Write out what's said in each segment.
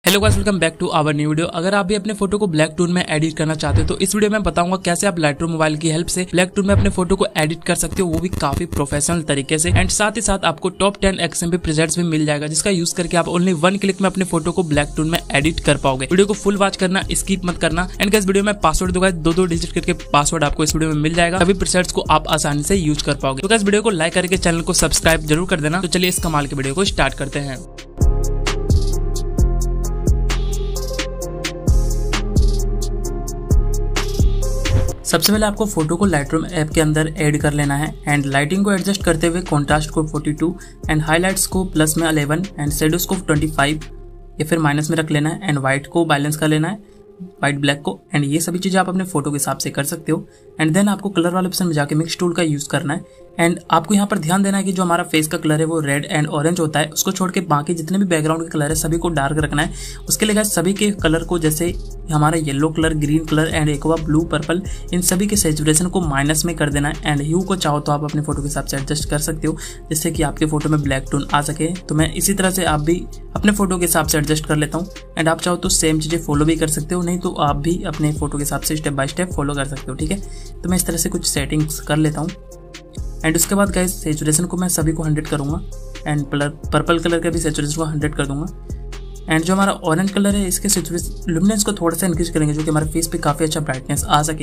Hello guys, welcome back to our new video. अगर आप भी अपने फोटो को ब्लैक टून में एडिट करना चाहते हो तो इस वीडियो में बताऊंगा कैसे आप लाइटरूम मोबाइल की हेल्प से ब्लैक टून में अपने फोटो को एडिट कर सकते हो, वो भी काफी प्रोफेशनल तरीके से। एंड साथ ही साथ आपको टॉप 10 XMP प्रीसेट्स भी मिल जाएगा, जिसका यूज करके आप ओनली 1 क्लिक में अपने फोटो को ब्लैक टून में एडिट कर पाओगे। वीडियो को फुल वॉच करना, स्किप मत करना। एंड गाइस, वीडियो में पासवर्ड दूंगा, दो डिजिट करके पासवर्ड आपको इस वीडियो में मिल जाएगा। सभी प्रीसेट्स को आप आसानी से यूज कर पाओगे। तो गाइस, वीडियो को लाइक करके चैनल को सब्सक्राइब जरूर कर देना। तो चलिए इस कमाल के वीडियो को स्टार्ट करते हैं। सबसे पहले आपको फोटो को लाइटरूम ऐप के अंदर ऐड कर लेना है। एंड लाइटिंग को एडजस्ट करते हुए कॉन्ट्रास्ट को 42 एंड हाईलाइट्स को प्लस में 11 एंड शेडोज को 25 या फिर माइनस में रख लेना है। एंड व्हाइट को बैलेंस कर लेना है, व्हाइट ब्लैक को। एंड ये सभी चीजें आप अपने फोटो के हिसाब से कर सकते हो। एंड देन आपको कलर वाले ऑप्शन में जाके मिक्स टूल का यूज करना है। एंड आपको यहाँ पर ध्यान देना है कि जो हमारा फेस का कलर है वो रेड एंड ऑरेंज होता है, उसको छोड़ के बाकी जितने भी बैकग्राउंड के कलर है सभी को डार्क रखना है। उसके लिए गाइस सभी के कलर को, जैसे हमारा yellow colour, green colour and aqua blue, purple, इन सभी के सैचुरेशन को माइनस में कर देना है। एंड ह्यू को चाहो तो आप अपने फोटो के हिसाब से एडजस्ट कर सकते हो, जिससे कि आपके फोटो में ब्लैक टोन आ सके। तो मैं इसी तरह से आप भी अपने फोटो के हिसाब से एडजस्ट कर लेता हूँ। एंड आप चाहो तो सेम चीजें फॉलो भी कर सकते हो, नहीं तो आप भी अपने फोटो के हिसाब से स्टेप बाय स्टेप फॉलो कर सकते हो। ठीक है, तो मैं इस तरह से कुछ सेटिंग्स कर लेता हूँ। एंड उसके बाद गाइस सैचुरेशन को मैं सभी को 100 करूंगा। एंड पर्पल कलर का भी सैचुरेशन को 100 कर दूंगा। एंड जो हमारा ऑरेंज कलर है इसके सैचुरेशन लुमिनेंस को थोड़ा सा इंक्रीज करेंगे, जो कि हमारे फेस पे काफी अच्छा ब्राइटनेस आ सके।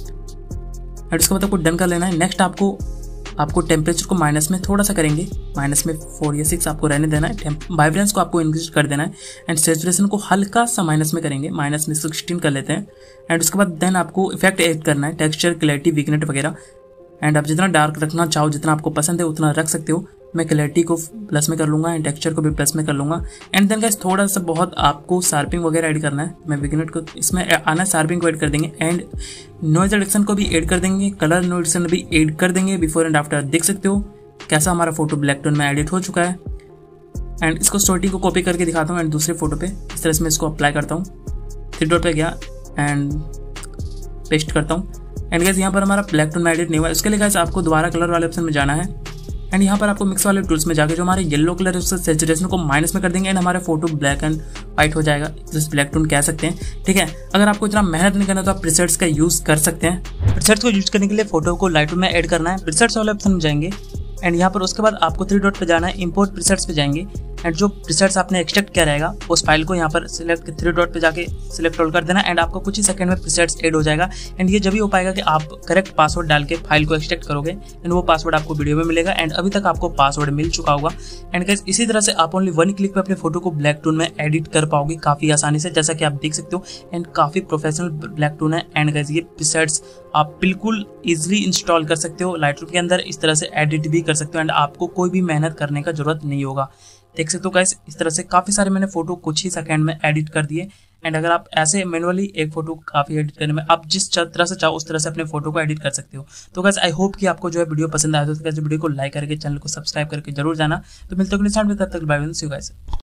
एंड उसके बाद आपको डन कर लेना है। नेक्स्ट आपको टेम्परेचर को माइनस में थोड़ा सा करेंगे, माइनस में 4 या 6 आपको रहने देना है। वाइब्रेंस को आपको इंक्रीज कर देना है। एंड सैचुरेशन को हल्का सा माइनस में करेंगे, माइनस में 16 कर लेते हैं। एंड उसके बाद देन आपको इफेक्ट ऐड करना है, टेक्सचर, क्लैरिटी, विग्नेट वगैरह। एंड आप जितना डार्क रखना चाहो, जितना आपको पसंद है उतना रख सकते हो। मैं क्लैरिटी को प्लस में कर लूंगा एंड टेक्सचर को भी प्लस में कर लूंगा। एंड देन गाइस थोड़ा सा बहुत आपको शार्पिंग वगैरह ऐड करना है। मैं विग्नेट को इसमें आना, शार्पिंग को ऐड कर देंगे। एंड नॉइज रिडक्शन को भी ऐड कर देंगे, कलर रिडक्शन भी ऐड कर देंगे। बिफोर एंड आफ्टर देख सकते हो कैसा हमारा फोटो ब्लैक टोन में एडिट हो चुका है। एंड इसको स्टोरी को कॉपी करके दिखाता हूँ एंड दूसरे फोटो पे इस तरह से मैं इसको अप्लाई करता हूँ। 3 डॉट पे गया एंड पेस्ट करता हूँ। एंड गाइस यहाँ पर हमारा ब्लैक टोन में एडिट नहीं हुआ। उसके लिए गाइस आपको दोबारा कलर वाले ऑप्शन में जाना है। एंड यहाँ पर आपको मिक्स वाले टूल्स में जाके जो हमारे येलो कलर है उससे सैचुरेशन को माइनस में कर देंगे। एंड हमारा फोटो ब्लैक एंड व्हाइट हो जाएगा, जिस ब्लैक टोन कह सकते हैं। ठीक है, अगर आपको इतना मेहनत नहीं करना तो आप प्रीसेट्स का यूज कर सकते हैं। प्रीसेट्स को यूज करने के लिए फोटो को लाइटरूम में ऐड करना है, प्रीसेट्स वाले ऑप्शन में जाएंगे। एंड यहाँ पर उसके बाद आपको 3 डॉट पे जाना है, इंपोर्ट प्रीसेट्स पे जाएंगे। एंड जो प्रीसेट्स आपने एक्सट्रैक्ट किया रहेगा उस फाइल को यहाँ पर सिलेक्ट 3 डॉट पे जाके सिलेक्ट ऑल कर देना। एंड आपको कुछ ही सेकंड में प्रीसेट्स ऐड हो जाएगा। एंड ये जब भी हो पाएगा कि आप करेक्ट पासवर्ड डाल के फाइल को एक्सट्रैक्ट करोगे। एंड वो पासवर्ड आपको वीडियो में मिलेगा। एंड अभी तक आपको पासवर्ड मिल चुका होगा। एंड गाइस इसी तरह से आप ओनली 1 क्लिक पे अपने फोटो को ब्लैक टोन में एडिट कर पाओगे काफी आसानी से, जैसा कि आप देख सकते हो। एंड काफी प्रोफेशनल ब्लैक टोन है। एंड गाइस ये प्रीसेट्स आप बिल्कुल इजीली इंस्टॉल कर सकते हो लाइटरूम के अंदर, इस तरह से एडिट भी कर सकते हो। एंड आपको कोई भी मेहनत करने का जरूरत नहीं होगा। देख सकते हो गाइस इस तरह से काफी सारे मैंने फोटो कुछ ही सेकंड में एडिट कर दिए। एंड अगर आप ऐसे मैनुअली एक फोटो काफी एडिट करने में आप जिस तरह से चाहो उस तरह से अपने फोटो को एडिट कर सकते हो। तो गाइस आई होप कि आपको जो है वीडियो पसंद आया तो वीडियो को लाइक करके चैनल को सब्सक्राइब करके जरूर जाना। तो मिलते हैं अगले वीडियो में, तब तक bye bye, see you guys.